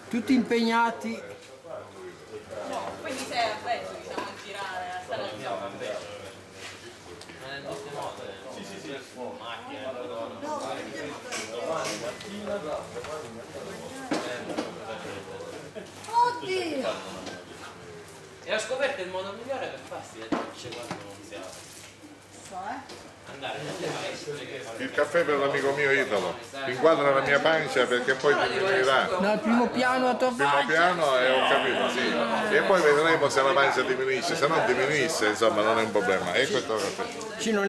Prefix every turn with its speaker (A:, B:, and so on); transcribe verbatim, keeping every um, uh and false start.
A: tutti impegnati.
B: No, quindi sei a pezzo, diciamo, a girare, a stare al
C: Sì, sì, sì. Macchina,
B: oddio!
C: e ho scoperto il modo migliore per farsi le docce quando non si ha.
B: Cioè?
C: Andare nelle palestre.
D: Il caffè per l'amico mio Italo, inquadra la mia pancia perché poi diminuirà.
A: No, al primo piano a tua
D: Primo
A: faccia.
D: piano e ho capito, sì. E poi vedremo se la pancia diminuisce, se non diminuisce insomma non è un problema. E questo è il caffè.
A: Ci non